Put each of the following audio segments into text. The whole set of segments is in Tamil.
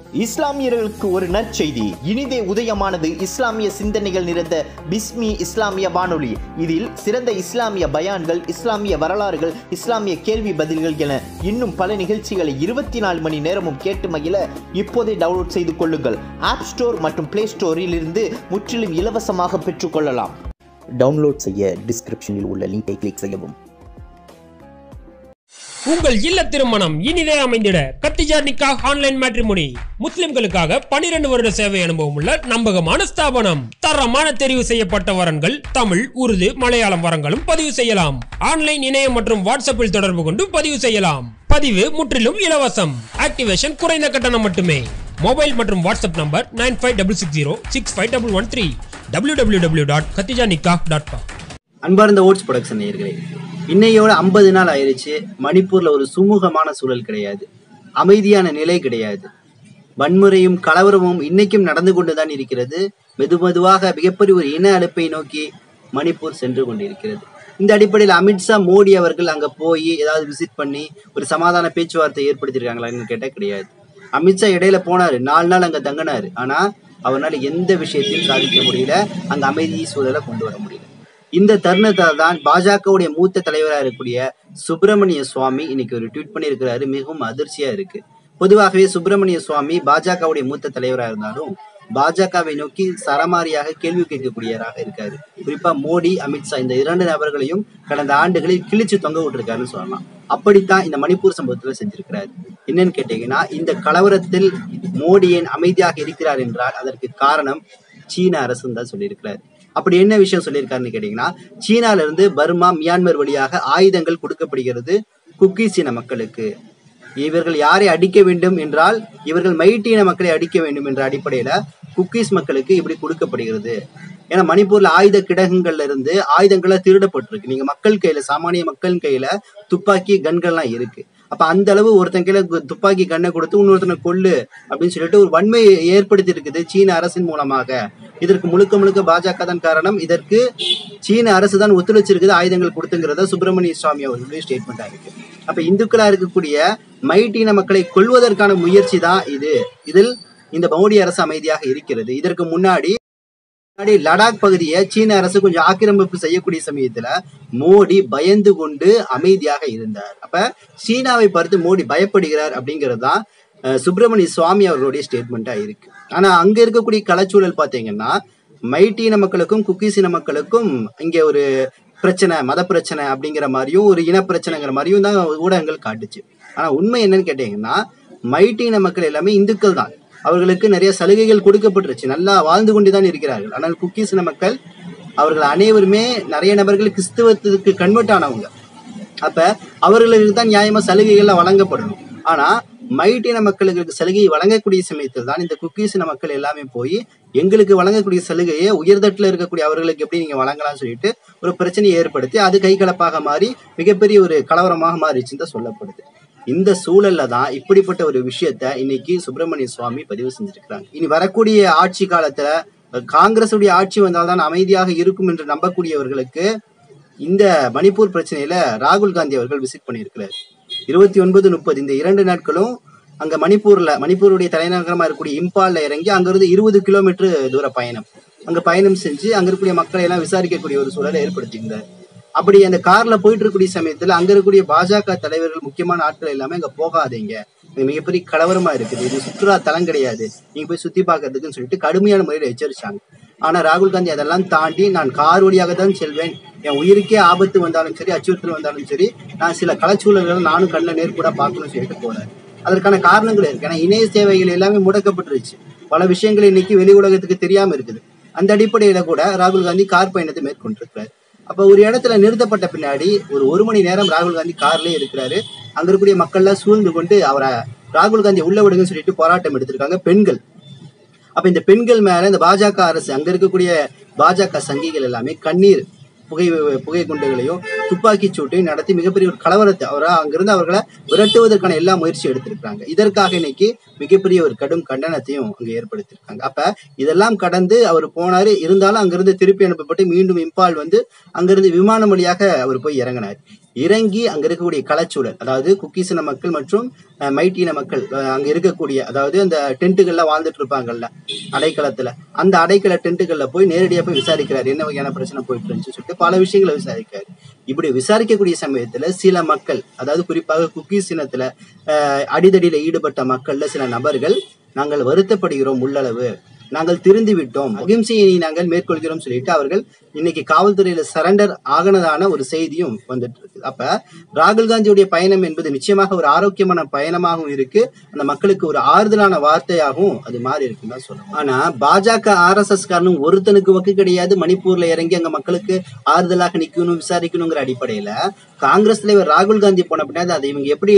இஸ்லாமியர்களுக்கு ஒரு நற்செய்தி. இனிதே உதயமானது இஸ்லாமிய சிந்தனைகள் நிறைந்த பிஸ்மி இஸ்லாமிய வானொலி. இதில் சிறந்த இஸ்லாமிய பயான்கள், இஸ்லாமிய வரலாறுகள், இஸ்லாமிய கேள்வி பதில்கள் என இன்னும் பல நிகழ்ச்சிகளை 24 மணி நேரமும் கேட்டு மகிழ இப்போதே டவுன்லோட் செய்து கொள்ளுங்கள். ஆப் ஸ்டோர் மற்றும் பிளே ஸ்டோரில் இருந்து முற்றிலும் இலவசமாக பெற்றுக்கொள்ளலாம். டவுன்லோட் செய்ய டிஸ்கிரிப்ஷனில் உள்ள லிங்கை கிளிக் செய்யவும். உங்கள் இல்ல திருமணம் இனிதே அமைந்திட கத்திஜா நிக்காஹ் ஆன்லைன் மேட்ரிமோனி. முஸ்லிம்களுக்காக 12 வருட சேவை அனுபவம் உள்ள நம்பகமான ஸ்தாபனம். தரமான தெரிவு செய்யப்பட்ட வரன்கள் தமிழ், உருது, மலையாளம் வரங்களும் பதிவு செய்யலாம். ஆன்லைன், இணையம் மற்றும் வாட்ஸ்அப்பில் தொடர்பு கொண்டு பதிவு செய்யலாம். பதிவு முற்றிலும் இலவசம். ஆக்டிவேஷன் குறைந்த கட்டணம் மட்டுமே. மொபைல் மற்றும் வாட்ஸ்அப் நம்பர் 9566065113 www.katijanikah.com. அன்பார்ந்த ஓட்ஸ் ப்ரொடக்ஷன் நேயர்களே, இன்னையோட 50 நாள் ஆயிடுச்சு. மணிப்பூர்ல ஒரு சுமூகமான சூழல் கிடையாது, அமைதியான நிலை கிடையாது. வன்முறையும் கலவரமும் இன்னைக்கும் நடந்து கொண்டுதான் இருக்கிறது. மெதுவாக மிகப்பெரிய ஒரு இன அழுப்பை நோக்கி மணிப்பூர் சென்று கொண்டிருக்கிறது. இந்த அடிப்படையில் அமித்ஷா, மோடி அவர்கள் அங்க போய் ஏதாவது விசிட் பண்ணி ஒரு சமாதான பேச்சுவார்த்தை ஏற்படுத்திருக்காங்களான்னு கேட்டா கிடையாது. அமித்ஷா இடையில போனாரு, 4 நாள் அங்க தங்கினாரு. ஆனா அவரால் எந்த விஷயத்தையும் சாதிக்க முடியல, அங்க அமைதி சூழலை கொண்டு வர முடியல. இந்த தருணத்தால் தான் பாஜகவுடைய மூத்த தலைவராக இருக்கக்கூடிய சுப்பிரமணிய சுவாமி இன்னைக்கு ஒரு ட்வீட் பண்ணியிருக்கிறாரு. மிகவும் அதிர்ச்சியா இருக்கு. பொதுவாகவே சுப்பிரமணிய சுவாமி பாஜகவுடைய மூத்த தலைவராக இருந்தாலும் பாஜகவை நோக்கி சரமாரியாக கேள்வி கேட்கக்கூடியவராக இருக்காரு. குறிப்பா மோடி, அமித்ஷா இந்த 2 நபர்களையும் கடந்த ஆண்டுகளில் கிழிச்சு தொங்க விட்டுருக்காருன்னு சொல்லலாம். அப்படித்தான் இந்த மணிப்பூர் சம்பவத்துல செஞ்சிருக்கிறாரு. என்னன்னு கேட்டீங்கன்னா, இந்த கலவரத்தில் மோடி ஏன் அமைதியாக இருக்கிறார் என்றால் அதற்கு காரணம் சீன அரசுன்னு தான் சொல்லியிருக்கிறாரு. அப்படி என்ன விஷயம் சொல்லியிருக்காருன்னு கேட்டீங்கன்னா, சீனால இருந்து பர்மா, மியான்மர் வழியாக ஆயுதங்கள் கொடுக்கப்படுகிறது குக்கீஸ் இன மக்களுக்கு. இவர்கள் யாரை அடிக்க வேண்டும் என்றால் இவர்கள் மைட்டின மக்களை அடிக்க வேண்டும் என்ற அடிப்படையில குக்கீஸ் மக்களுக்கு இப்படி கொடுக்கப்படுகிறது. ஏன்னா மணிப்பூர்ல ஆயுத கிடங்குகள்ல இருந்து ஆயுதங்களை திருடப்பட்டிருக்கு. நீங்க மக்கள் கையில, சாமானிய மக்கள் கையில துப்பாக்கி, கன்கள்லாம் இருக்கு. அப்ப அந்த அளவு ஒருத்தன் கையில துப்பாக்கி கண்ணை கொடுத்து இன்னொருத்தனை கொல்லு அப்படின்னு சொல்லிட்டு ஒரு வன்மையை ஏற்படுத்தி இருக்குது சீன அரசின் மூலமாக. இதற்கு முழுக்க பாஜக தான் காரணம். இதற்கு சீன அரசு தான் ஒத்துழைச்சிருக்குது ஆயுதங்கள் கொடுத்துங்கிறத சுப்பிரமணிய சுவாமி அவர்களுடைய ஸ்டேட்மெண்டா இருக்கு. அப்ப இந்துக்களா இருக்கக்கூடிய மைட்டின மக்களை கொல்வதற்கான முயற்சி தான் இது. இதில் இந்த மோடி அரசு அமைதியாக இருக்கிறது. இதற்கு முன்னாடி லடாக் பகுதியை சீன அரசு கொஞ்சம் ஆக்கிரமிப்பு செய்யக்கூடிய சமயத்துல மோடி பயந்து கொண்டு அமைதியாக இருந்தார். அப்ப சீனாவை பார்த்து மோடி பயப்படுகிறார் அப்படிங்கிறது தான் சுப்பிரமணிய சுவாமி அவர்களுடைய ஸ்டேட்மெண்டா இருக்கு. ஆனா அங்க இருக்கக்கூடிய கலச்சூழல் பாத்தீங்கன்னா மைட்டின மக்களுக்கும் குக்கீஸ் இன மக்களுக்கும் இங்க ஒரு பிரச்சனை, மத பிரச்சனை அப்படிங்கிற மாதிரியும் ஒரு இன பிரச்சனைங்கிற மாதிரியும் தான் ஊடகங்கள் காட்டுச்சு. ஆனா உண்மை என்னன்னு கேட்டீங்கன்னா, மைட்டின மக்கள் எல்லாமே இந்துக்கள் தான். அவர்களுக்கு நிறைய சலுகைகள் கொடுக்கப்பட்டுருச்சு, நல்லா வாழ்ந்து கொண்டுதான் இருக்கிறார்கள். ஆனால் குக்கீஸ் இன மக்கள் அவர்கள் அனைவருமே நிறைய நபர்கள் கிறிஸ்துவத்துக்கு கன்வெர்ட் ஆனவங்க. அப்ப அவர்களுக்கு தான் நியாயமா சலுகைகள்லாம் வழங்கப்படணும். ஆனா மைட்டின மக்களுக்கு சலுகை வழங்கக்கூடிய சமயத்தில் தான் இந்த குக்கீஸ் இன மக்கள் எல்லாமே போய் எங்களுக்கு வழங்கக்கூடிய சலுகையை உயர்தட்டுல இருக்கக்கூடிய அவர்களுக்கு எப்படி நீங்க வழங்கலாம்னு சொல்லிட்டு ஒரு பிரச்சனையை ஏற்படுத்தி அது கைகலப்பாக மாறி மிகப்பெரிய ஒரு கலவரமாக மாறிச்சுன்னு தான் சொல்லப்படுது. இந்த சூழல்ல தான் இப்படிப்பட்ட ஒரு விஷயத்த இன்னைக்கு சுப்பிரமணிய சுவாமி பதிவு செஞ்சிருக்கிறாங்க. இனி வரக்கூடிய ஆட்சி காலத்துல காங்கிரசுடைய ஆட்சி வந்தால்தான் அமைதியாக இருக்கும் என்று நம்பக்கூடியவர்களுக்கு இந்த மணிப்பூர் பிரச்சனையில ராகுல் காந்தி அவர்கள் விசிட் பண்ணியிருக்கிறார். 29, 30 இந்த 2 நாட்களும் அங்க மணிப்பூருடைய தலைநகரமா இருக்கக்கூடிய இம்பால்ல இறங்கி அங்கிருந்து 20 கிலோமீட்டர் தூர பயணம், அங்க பயணம் செஞ்சு அங்க இருக்கக்கூடிய மக்களை எல்லாம் விசாரிக்கக்கூடிய ஒரு சூழலை ஏற்படுத்தியிருந்தார். அப்படி அந்த கார்ல போயிட்டு இருக்கக்கூடிய சமயத்துல அங்க இருக்கக்கூடிய பாஜக தலைவர்கள், முக்கியமான ஆட்கள் எல்லாமே அங்க போகாதீங்க, மிகப்பெரிய கலவரமா இருக்குது, இது சுற்றுலா தலம் கிடையாது, நீங்க போய் சுத்தி பாக்குறதுக்குன்னு சொல்லிட்டு கடுமையான முறையில எச்சரிச்சாங்க. ஆனா ராகுல் காந்தி அதெல்லாம் தாண்டி நான் கார் வழியாக தான் செல்வேன், என் உயிருக்கே ஆபத்து வந்தாலும் சரி, அச்சுறுத்தல் வந்தாலும் சரி, நான் சில கலச்சூழல்களை நானும் கண்ணில் நேர்கூட பார்க்கணும்னு சொல்லிட்டு போறாரு. அதற்கான காரணங்கள் இருக்கு. ஏன்னா இணைய சேவைகள் எல்லாமே முடக்கப்பட்டுருச்சு, பல விஷயங்கள் இன்னைக்கு வெளி உலகத்துக்கு தெரியாம இருக்குது. அந்த அடிப்படையில கூட ராகுல் காந்தி கார் பயணத்தை மேற்கொண்டிருக்கிறார். அப்ப ஒரு இடத்துல நிறுத்தப்பட்ட பின்னாடி ஒரு 1 மணி நேரம் ராகுல் காந்தி கார்லயே இருக்கிறாரு. அங்க இருக்கக்கூடிய மக்கள்லாம் சூழ்ந்து கொண்டு அவரை ராகுல் காந்தி உள்ள விடுங்கன்னு சொல்லிட்டு போராட்டம் எடுத்திருக்காங்க பெண்கள். அப்ப இந்த பெண்கள் மேல இந்த பாஜக அரசு, அங்க இருக்கக்கூடிய பாஜக சங்கிகள் எல்லாமே கண்ணீர் புகை குண்டுகளையும் துப்பாக்கி சூட்டையும் நடத்தி மிகப்பெரிய ஒரு கலவரத்தை அங்கிருந்து அவர்களை விரட்டுவதற்கான எல்லா முயற்சியும் எடுத்திருக்காங்க. இதற்காக இன்னைக்கு மிகப்பெரிய ஒரு கடும் கண்டனத்தையும் அங்க ஏற்படுத்தியிருக்காங்க. அப்ப இதெல்லாம் கடந்து அவர் போனாரு. இருந்தாலும் அங்கிருந்து திருப்பி அனுப்பப்பட்டு மீண்டும் இம்பால் வந்து அங்கிருந்து விமானம் வழியாக அவர் போய் இறங்கினார். இறங்கி அங்க இருக்கக்கூடிய கலச்சூழல், அதாவது குக்கீசின மக்கள் மற்றும் மைட்டின மக்கள் அங்க இருக்கக்கூடிய, அதாவது அந்த டென்ட்டுகள்ல வாழ்ந்துட்டு இருப்பாங்கல்ல அடைக்கலத்துல, அந்த அடைக்கல டென்ட்டுகள்ல போய் நேரடியா போய் விசாரிக்கிறாரு. என்ன வகையான பிரச்சனை போயிட்டு இருந்துச்சு சொல்லிட்டு பல விஷயங்களை விசாரிக்கிறாரு. இப்படி விசாரிக்கக்கூடிய சமயத்துல சில மக்கள், அதாவது குறிப்பாக குக்கீஸ் இனத்துல அடிதடியில ஈடுபட்ட மக்கள்ல சில நபர்கள், நாங்கள் வருத்தப்படுகிறோம், உள்ளளவு நாங்கள் திருந்து விட்டோம், அகிம்சையை நாங்கள் மேற்கொள்கிறோம் சொல்லிட்டு அவர்கள் இன்னைக்கு காவல்துறையில சரண்டர் ஆகனதான ஒரு செய்தியும் வந்துட்டு இருக்கு. அப்ப ராகுல் காந்தியுடைய பயணம் என்பது நிச்சயமாக ஒரு ஆரோக்கியமான பயணமாகவும் இருக்கு, அந்த மக்களுக்கு ஒரு ஆறுதலான வார்த்தையாகவும் அது மாறி இருக்குன்னு தான் சொல்லணும். ஆனா பாஜக RSS காரணம் ஒருத்தனுக்கு வக்கு கிடையாது. மணிப்பூர்ல இறங்கி அங்க மக்களுக்கு ஆறுதலாக நிக்கணும், விசாரிக்கணுங்கிற அடிப்படையில காங்கிரஸ் தலைவர் ராகுல் காந்தி போன பின்னாடி அதை இவங்க எப்படி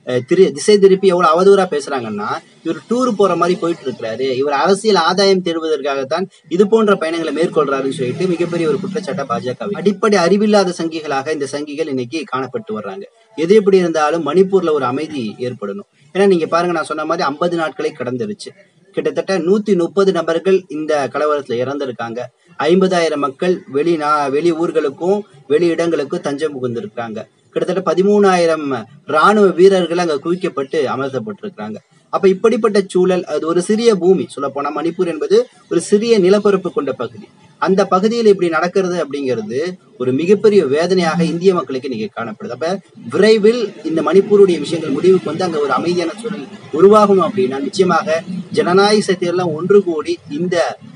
திசை திருப்பி எவ்வளவு அவதூறா பேசுறாங்கன்னா, இவர் டூர் போற மாதிரி போயிட்டு இருக்கிறாரு, இவர் அரசியல் ஆதாயம் தேடுவதற்காகத்தான் இது போன்ற பயணங்களை மேற்கொள்றாருன்னு சொல்லிட்டு மிகப்பெரிய ஒரு குற்றச்சாட்டை பாஜக. அடிப்படை அறிவில்லாத சங்கிகளாக இந்த சங்கிகள் இன்னைக்கு காணப்பட்டு வர்றாங்க. எது எப்படி இருந்தாலும் மணிப்பூர்ல ஒரு அமைதி ஏற்படணும். ஏன்னா நீங்க பாருங்க, நான் சொன்ன மாதிரி 50 நாட்களை கடந்துருச்சு. கிட்டத்தட்ட 130 நபர்கள் இந்த கலவரத்துல இறந்திருக்காங்க. 50,000 மக்கள் வெளி ஊர்களுக்கும் வெளி இடங்களுக்கும் தஞ்சம் புகுந்திருக்காங்க. கிட்டத்தட்ட 13,000 ராணுவ வீரர்கள் அங்க குவிக்கப்பட்டு அமர்த்தப்பட்டிருக்காங்க. அப்ப இப்படிப்பட்ட சூழல், அது ஒரு சிறிய பூமி, சொல்ல போனா மணிப்பூர் என்பது ஒரு சிறிய நிலப்பரப்பு கொண்ட பகுதி. அந்த பகுதியில் இப்படி நடக்கிறது அப்படிங்கிறது ஒரு மிகப்பெரிய வேதனையாக இந்திய மக்களுக்கு இன்னைக்கு காணப்படுது. அப்ப விரைவில் இந்த மணிப்பூருடைய விஷயங்கள் முடிவுக்கு வந்து அங்க ஒரு அமைதியான சூழல் உருவாகும் அப்படின்னா நிச்சயமாக ஜனநாயக சக்தியெல்லாம் ஒன்று கூடி இந்த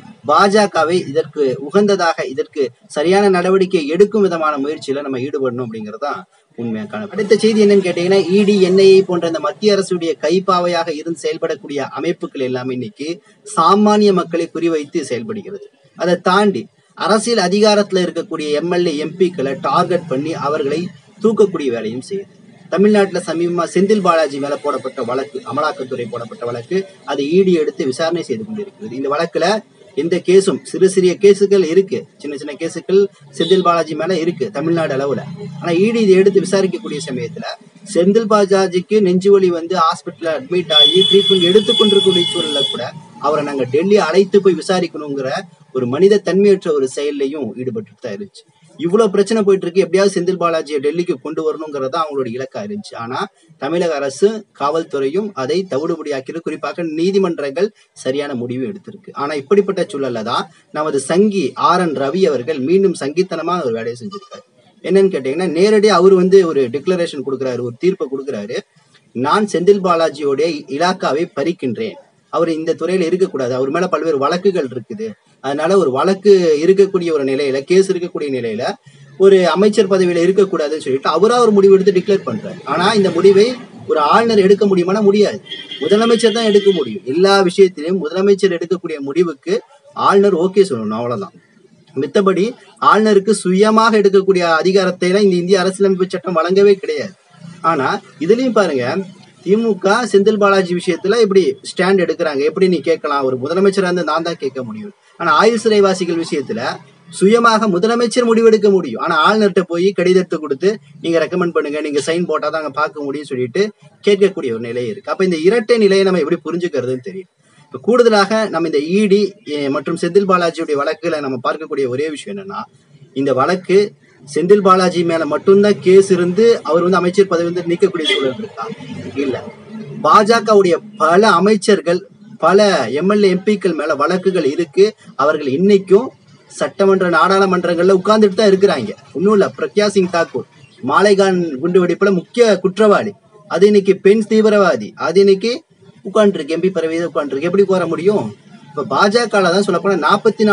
பாஜகவை இதற்கு உகந்ததாக, இதற்கு சரியான நடவடிக்கை எடுக்கும் விதமான முயற்சியில நம்ம ஈடுபடணும் அப்படிங்கறதுதான் உண்மையா காண. அடுத்த செய்தி என்னன்னு கேட்டீங்கன்னா, ED, NIA போன்ற இந்த மத்திய அரசுடைய கைப்பாவையாக இருந்து செயல்படக்கூடிய அமைப்புகள் எல்லாமே இன்னைக்கு சாமானிய மக்களை குறிவைத்து செயல்படுகிறது. அதை தாண்டி அரசியல் அதிகாரத்துல இருக்கக்கூடிய MLA MPக்களை டார்கெட் பண்ணி அவர்களை தூக்கக்கூடிய வேலையும் செய்யுது. தமிழ்நாட்டுல சமீபமா செந்தில் பாலாஜி மேல போடப்பட்ட வழக்கு, அமலாக்கத்துறை போடப்பட்ட வழக்கு, அதை ED எடுத்து விசாரணை செய்து கொண்டிருக்கிறது. இந்த வழக்குல எந்த கேஸும், சிறிய கேஸுகள் இருக்கு, சின்ன கேஸுகள் செந்தில் பாலாஜி மேல இருக்கு தமிழ்நாடு அளவுல. ஆனா ED இதை எடுத்து விசாரிக்கக்கூடிய சமயத்துல செந்தில் பாலாஜிக்கு நெஞ்சு வலி வந்து ஹாஸ்பிட்டல்ல அட்மிட் ஆகி ட்ரீட்மெண்ட் எடுத்துக்கொண்டிருக்கக்கூடிய சூழல்ல கூட அவரை நாங்க டெல்லி அழைத்து போய் விசாரிக்கணுங்கிற ஒரு மனித தன்மையற்ற ஒரு செயல்லையும் ஈடுபட்டு தான் இருந்துச்சு. இவ்வளவு பிரச்சனை போயிட்டு இருக்கு, எப்படியாவது செந்தில் பாலாஜியை டெல்லிக்கு கொண்டு வரணுங்கிறதா அவங்களோட இலக்கா இருந்துச்சு. ஆனா தமிழக அரசு, காவல்துறையும் அதை தவிடுபடியாக்கிறது, குறிப்பாக நீதிமன்றங்கள் சரியான முடிவு எடுத்திருக்கு. ஆனா இப்படிப்பட்ட சூழல்ல தான் நமது சங்கி RN ரவி அவர்கள் மீண்டும் சங்கித்தனமா ஒரு வேலையை செஞ்சிருக்காரு. என்னன்னு கேட்டீங்கன்னா, நேரடியாக அவர் வந்து ஒரு டிக்ளரேஷன் கொடுக்குறாரு, ஒரு தீர்ப்பை கொடுக்குறாரு. நான் செந்தில் பாலாஜியோடைய இலாக்காவை பறிக்கின்றேன், அவர் இந்த துறையில இருக்கக்கூடாது, அவர் மேல பல்வேறு வழக்குகள் இருக்குது, அதனால ஒரு வழக்கு இருக்கக்கூடிய ஒரு நிலையில, கேஸ் இருக்கக்கூடிய நிலையில ஒரு அமைச்சர் பதவியில இருக்கக்கூடாதுன்னு சொல்லிட்டு அவரா ஒரு முடிவு எடுத்து டிக்ளேர் பண்றாரு. ஆனா இந்த முடிவை ஒரு ஆளுநர் எடுக்க முடியுமானா முடியாது, முதலமைச்சர் தான் எடுக்க முடியும். எல்லா விஷயத்திலையும் முதலமைச்சர் எடுக்கக்கூடிய முடிவுக்கு ஆளுநர் ஓகே சொல்லணும், அவ்வளவுதான். மித்தபடி ஆளுநருக்கு சுயமாக எடுக்கக்கூடிய அதிகாரத்தை எல்லாம் இந்த இந்திய அரசியலமைப்பு சட்டம் வழங்கவே கிடையாது. ஆனா இதுலயும் பாருங்க, திமுக செந்தில் பாலாஜி விஷயத்துல இப்படி ஸ்டாண்ட் எடுக்கிறாங்க. எப்படி நீ கேட்கலாம், ஒரு முதலமைச்சரா இருந்து நான் தான் கேட்க முடியும். ஆனா ஆயுள் சிறைவாசிகள் விஷயத்துல சுயமாக முதலமைச்சர் முடிவெடுக்க முடியும். ஆனா ஆளுநர்கிட்ட போய் கடிதத்தை கொடுத்து நீங்க ரெக்கமெண்ட் பண்ணுங்க, நீங்க சைன் போட்டாதான் அங்க பார்க்க முடியும் சொல்லிட்டு கேட்கக்கூடிய ஒரு நிலை இருக்கு. அப்ப இந்த இரட்டை நிலையை நம்ம எப்படி புரிஞ்சுக்கிறதுன்னு தெரியும். இப்ப கூடுதலாக நம்ம இந்த ED மற்றும் செந்தில் பாலாஜியுடைய வழக்குகளை நம்ம பார்க்கக்கூடிய ஒரே விஷயம் என்னன்னா, இந்த வழக்கு செந்தில் பாலாஜி மேல மட்டும்தான் கேஸ் இருந்து அவர் வந்து அமைச்சர் பதவி வந்து நீக்கக்கூடிய சூழல் இருக்கா? இல்ல, பாஜகவுடைய பல அமைச்சர்கள், பல MLA MPக்கள் மேல வழக்குகள் இருக்கு. அவர்கள் இன்னைக்கும் சட்டமன்ற நாடாளுமன்றங்கள்ல உட்கார்ந்துட்டு தான் இருக்கிறாங்க. ஒன்னும் இல்ல, பிரக்யா சிங் தாக்கூர் மாலைகான் குண்டு வெடிப்புல முக்கிய குற்றவாளி, அது இன்னைக்கு பெண் தீவிரவாதி, அது இன்னைக்கு உட்காந்துருக்கு, MP பதவியை உட்காந்துருக்கு. எப்படி கோர முடியும்? இப்ப பாஜக தான் சொல்ல போனா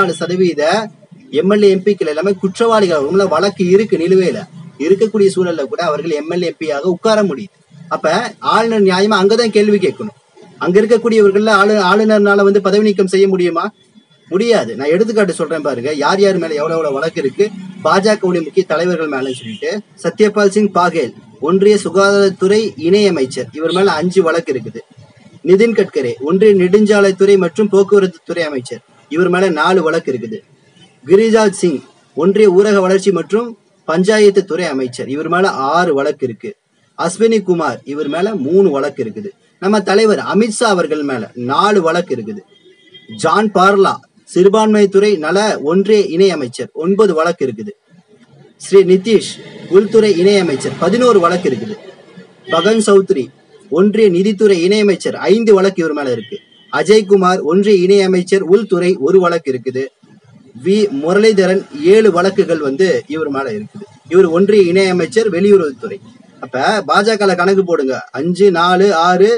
44% MLA MPக்கள் எல்லாமே குற்றவாளிகள், உங்கள வழக்கு இருக்கு நிலுவையில இருக்கக்கூடிய சூழல்ல கூட அவர்கள் MLA MP-யாக உட்கார முடியுது. அப்ப ஆளுநர் நியாயமா அங்கதான் கேள்வி கேட்கணும். அங்க இருக்கக்கூடியவர்கள்ல ஆளுநர்னால வந்து பதவி நீக்கம் செய்ய முடியுமா? முடியாது. நான் எடுத்துக்காட்டு சொல்றேன் பாருங்க, யார் யார் மேல எவ்வளவு வழக்கு இருக்கு பாஜகவுடைய முக்கிய தலைவர்கள் மேல சொல்லிட்டு. சத்யபால் சிங் பாகேல், ஒன்றிய சுகாதாரத்துறை இணை அமைச்சர், இவர் மேல 5 வழக்கு இருக்குது. நிதின் கட்கரி, ஒன்றிய நெடுஞ்சாலைத்துறை மற்றும் போக்குவரத்து துறை அமைச்சர், இவர் மேல 4 வழக்கு இருக்குது. கிரிராஜ் சிங், ஒன்றிய ஊரக வளர்ச்சி மற்றும் பஞ்சாயத்து துறை அமைச்சர், இவர் மேல 6 வழக்கு இருக்கு. அஸ்வினி குமார், இவர் மேல 3 வழக்கு இருக்குது. நம்ம தலைவர் அமித்ஷா அவர்கள் மேல 4 வழக்கு இருக்குது. ஜான் பார்லா சிறுபான்மைத்துறை நல ஒன்றிய இணையமைச்சர் 9 வழக்கு இருக்குது. ஸ்ரீ நிதிஷ் உள்துறை இணையமைச்சர் 11 வழக்கு இருக்குது. பகன் சௌத்ரி ஒன்றிய நிதித்துறை இணையமைச்சர் 5 வழக்கு இவர் மேல இருக்கு. அஜய்குமார் ஒன்றிய இணையமைச்சர் உள்துறை 1 வழக்கு இருக்குது. வி முரளிதரன் 7 வழக்குகள் இவர் மேல இருக்குது. இவர் ஒன்றிய இணையமைச்சர் வெளியுறவுத்துறை. அப்ப பாஜக கணக்கு போடுங்க. 5 4 6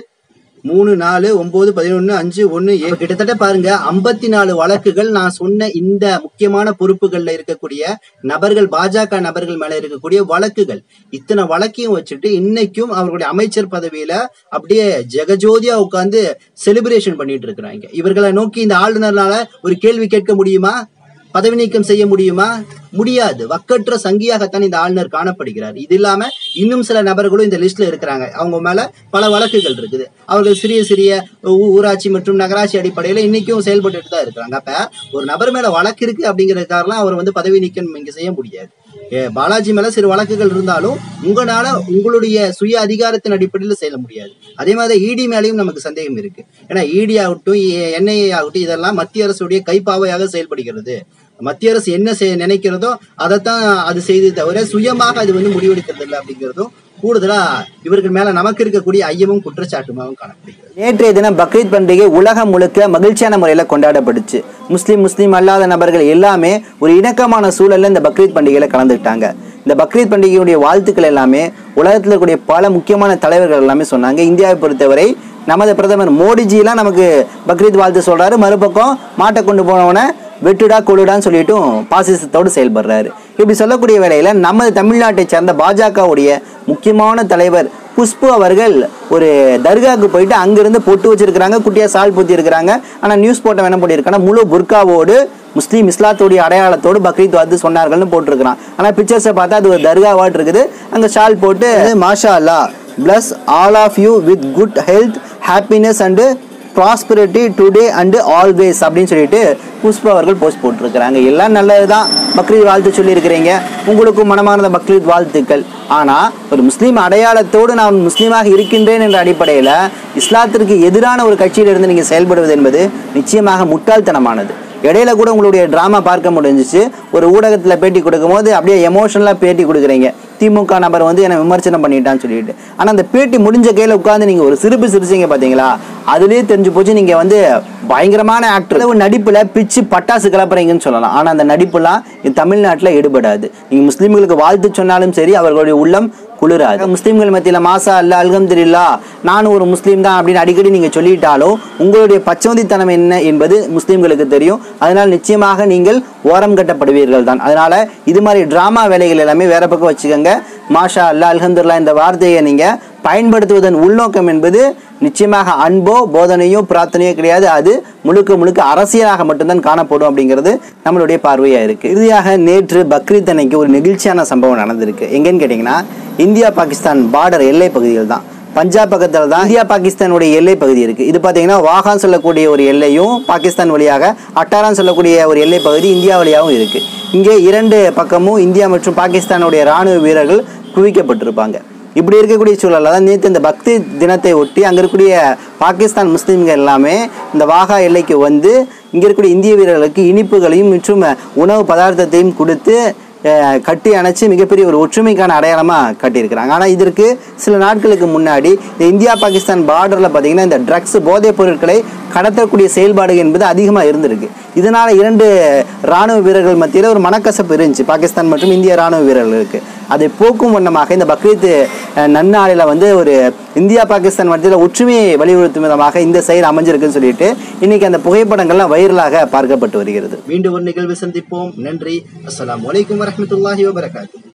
3 4 9 11 5 1 7 கிட்டத்தட்ட பாருங்க 54 வழக்குகள் நான் சொன்ன இந்த முக்கியமான பொறுப்புகள்ல இருக்கக்கூடிய நபர்கள், பாஜக நபர்கள் மேல இருக்கக்கூடிய வழக்குகள். இத்தனை வழக்கையும் வச்சுட்டு இன்னைக்கும் அவர்களுடைய அமைச்சர் பதவியில அப்படியே ஜெகஜோதியா உட்கார்ந்து செலிப்ரேஷன் பண்ணிட்டு இருக்கிறாங்க. இவர்களை நோக்கி இந்த ஆளுநர்னால ஒரு கேள்வி கேட்க முடியுமா? பதவி நீக்கம் செய்ய முடியுமா? முடியாது. வக்கற்ற சங்கியாகத்தான் இந்த ஆளுநர் காணப்படுகிறார். இது இல்லாம இன்னும் சில நபர்களும் இந்த லிஸ்ட்ல இருக்கிறாங்க. அவங்க மேல பல வழக்குகள் இருக்குது. அவர்கள் சிறிய சிறிய ஊராட்சி மற்றும் நகராட்சி அடிப்படையில இன்னைக்கும் செயல்பட்டு தான் இருக்கிறாங்க. அப்ப ஒரு நபர் மேல வழக்கு இருக்கு அப்படிங்கிறதுக்காக அவர் பதவி நீக்கம் இங்க செய்ய முடியாது. பாலாஜி மேல சில வழக்குகள் இருந்தாலும் உங்களால உங்களுடைய சுய அதிகாரத்தின் அடிப்படையில் செய்ய முடியாது. அதே மாதிரி இடி மேலேயும் நமக்கு சந்தேகம் இருக்கு. ஏன்னா இடி ஆகட்டும், என்ஐஏ ஆகட்டும், இதெல்லாம் மத்திய அரசுடைய கைப்பாவையாக செயல்படுகிறது. மத்திய அரசு என்ன நினைக்கிறதோ அதைத்தான் அது செய்து தவிர சுயமாக அது முடிவெடுக்கிறது இல்லை அப்படிங்கிறதும் கூடுதலா இவர்கள் மேல நமக்கு இருக்கக்கூடிய ஐயமும் குற்றச்சாட்டுமாவும் காணப்படுகிறது. நேற்றைய தினம் பக்ரீத் பண்டிகை உலகம் முழுக்க மகிழ்ச்சியான முறையில கொண்டாடப்பட்டுச்சு. முஸ்லீம் அல்லாத நபர்கள் எல்லாமே ஒரு இணக்கமான சூழல்ல இந்த பக்ரீத் பண்டிகையில கலந்துக்கிட்டாங்க. இந்த பக்ரீத் பண்டிகையுடைய வாழ்த்துக்கள் எல்லாமே உலகத்தில் இருக்கக்கூடிய பல முக்கியமான தலைவர்கள் எல்லாமே சொன்னாங்க. இந்தியாவை பொறுத்தவரை நமது பிரதமர் மோடிஜிலாம் நமக்கு பக்ரீத் வாழ்த்து சொல்றாரு. மறுபக்கம் மாட்டை கொண்டு போனவன வெட்டுடா கொள்ளுடான்னு சொல்லிட்டும் பாசிசத்தோடு செயல்படுறாரு. இப்படி சொல்லக்கூடிய வேளையில நமது தமிழ்நாட்டை சேர்ந்த பாஜகவுடைய முக்கியமான தலைவர் குஷ்பு அவர்கள் ஒரு தர்காவுக்கு போயிட்டு அங்கிருந்து பொட்டு வச்சிருக்கிறாங்க, குட்டியா சால் பூத்தி இருக்கிறாங்க. ஆனா நியூஸ் போட்ட என்ன பண்ணியிருக்காங்கன்னா முழு புர்காவோடு இஸ்லாத்துடைய அடையாளத்தோடு பக்ரீத் வாழ்த்து சொன்னார்கள்னு போட்டிருக்கிறான். ஆனா பிக்சர்ஸை பார்த்தா அது ஒரு தர்காவாட்டு இருக்குது. அங்க ஷால் போட்டு மாஷா அல்லாஹ் bless all of you with good health, happiness and prosperity today and always அப்படின்னு சொல்லிட்டு புஷ்பா அவர்கள் போஸ்ட் போட்டிருக்கிறாங்க. எல்லாம் நல்லதுதான், பக்ரீத் வாழ்த்து சொல்லியிருக்கிறீங்க, உங்களுக்கும் மனமார்ந்த பக்ரீத் வாழ்த்துக்கள். ஆனால் ஒரு முஸ்லீம் அடையாளத்தோடு நான் முஸ்லீமாக இருக்கின்றேன் என்ற அடிப்படையில் இஸ்லாத்திற்கு எதிரான ஒரு கட்சியிலிருந்து நீங்கள் செயல்படுவது என்பது நிச்சயமாக முட்டாள்தனமானது. இடையில கூட உங்களுடைய டிராமா பார்க்க முடிஞ்சிச்சு. ஒரு ஊடகத்தில் பேட்டி கொடுக்கும் போது அப்படியே எமோஷனலாக பேட்டி கொடுக்குறீங்க. திமுக நபர் என்னை விமர்சனம் பண்ணிட்டான்னு சொல்லிட்டு. ஆனால் அந்த பேட்டி முடிஞ்ச கையில் உட்காந்து நீங்கள் ஒரு சிரிச்சிங்க பார்த்தீங்களா, அதுலேயே தெரிஞ்சு போச்சு நீங்கள் பயங்கரமான ஆக்டர். நடிப்புல பிச்சு பட்டாசு கிளப்புறீங்கன்னு சொல்லலாம். ஆனால் அந்த நடிப்புலாம் தமிழ்நாட்டில் ஈடுபடாது. நீங்கள் முஸ்லீம்களுக்கு வாழ்த்து சொன்னாலும் சரி அவர்களுடைய உள்ளம் குளிராது. முஸ்லீம்கள் மத்தியில் மாசா அல்ல அல்ஹம்துலில்லா நானும் ஒரு முஸ்லீம் தான் அப்படின்னு அடிக்கடி நீங்கள் சொல்லிட்டாலும் உங்களுடைய பச்சவந்தித்தனம் என்ன என்பது முஸ்லீம்களுக்கு தெரியும். அதனால் நிச்சயமாக நீங்கள் ஓரம் கட்டப்படுவீர்கள் தான். அதனால இது மாதிரி டிராமா வேலைகள் எல்லாமே வேற பக்கம் வச்சுக்கோங்க. மாஷா அல்லா அல்ஹம்துலில்லா இந்த வார்த்தையை நீங்கள் பயன்படுத்துவதன் உள்நோக்கம் என்பது நிச்சயமாக அன்போ போதனையோ பிரார்த்தனையோ கிடையாது. அது முழுக்க அரசியலாக மட்டும்தான் காணப்படும் அப்படிங்கிறது நம்மளுடைய பார்வையாக இருக்கு. இறுதியாக நேற்று பக்ரீத் அன்னைக்கு ஒரு நெகிழ்ச்சியான சம்பவம் நடந்திருக்கு. எங்கன்னு கேட்டிங்கன்னா இந்தியா பாகிஸ்தான் பார்டர் எல்லை பகுதிகள் தான். பஞ்சாப் பக்கத்தில் தான் இந்தியா பாகிஸ்தானுடைய எல்லை பகுதி இருக்குது. இது பார்த்தீங்கன்னா வாகான் சொல்லக்கூடிய ஒரு எல்லையும் பாகிஸ்தான் வழியாக அட்டாரான் சொல்லக்கூடிய ஒரு எல்லை பகுதி இந்தியா வழியாகவும் இருக்குது. இங்கே 2 பக்கமும் இந்தியா மற்றும் பாகிஸ்தானுடைய இராணுவ வீரர்கள் குவிக்கப்பட்டிருப்பாங்க. இப்படி இருக்கக்கூடிய சூழலில் தான் நேற்று இந்த பக்ரீத் தினத்தை ஒட்டி அங்கே இருக்கக்கூடிய பாகிஸ்தான் முஸ்லீம்கள் எல்லாமே இந்த வாகா எல்லைக்கு இங்கே இருக்கக்கூடிய இந்திய வீரர்களுக்கு இனிப்புகளையும் மற்றும் உணவு பதார்த்தத்தையும் கொடுத்து கட்டி அணைச்சி மிகப்பெரிய ஒரு ஒற்றுமைக்கான அடையாளமாக கட்டியிருக்கிறாங்க. ஆனால் இதற்கு சில நாட்களுக்கு முன்னாடி இந்த இந்தியா பாகிஸ்தான் பார்டரில் பார்த்தீங்கன்னா இந்த ட்ரக்ஸ் போதைப் பொருட்களை கடத்தக்கூடிய செயல்பாடு என்பது அதிகமாக இருந்திருக்கு. இதனால் 2 இராணுவ வீரர்கள் மத்தியில் ஒரு மனக்கசப்பு இருந்துச்சு பாகிஸ்தான் மற்றும் இந்திய இராணுவ வீரர்களுக்கு. அதை போக்கும் வண்ணமாக இந்த பக்ரீத் நன்னாளில் ஒரு இந்தியா பாகிஸ்தான் மத்தியில் ஒற்றுமையை வலியுறுத்தும் விதமாக இந்த செயல் அமைஞ்சிருக்குன்னு சொல்லிட்டு இன்னைக்கு அந்த புகைப்படங்கள்லாம் வைரலாக பார்க்கப்பட்டு வருகிறது. மீண்டும் ஒரு நிகழ்வு சந்திப்போம். நன்றி. அஸ்ஸலாமு அலைக்கும் வரஹ்மத்துல்லாஹி வபரகாத்துஹு.